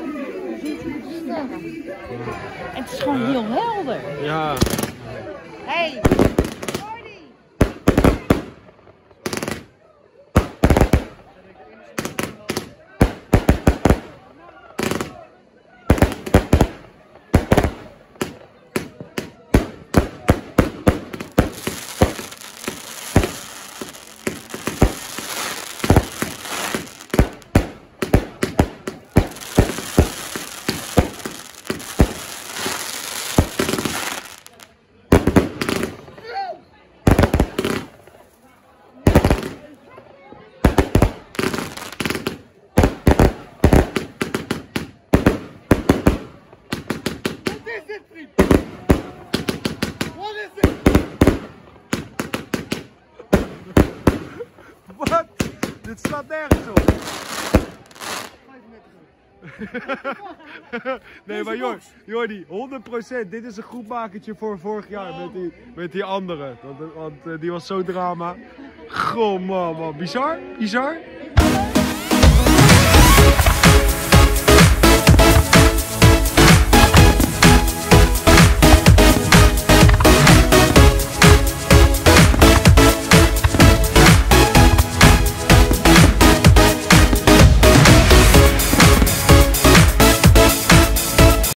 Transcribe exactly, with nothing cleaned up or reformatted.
En het is gewoon heel helder. Ja. Hey! Wat? Dit slaat nergens op. Nee, maar Jor, Jordi, honderd procent. Dit is een groepmakertje voor vorig jaar met die, met die andere. Want, want uh, die was zo drama. Goh man, man. Bizar? Bizar?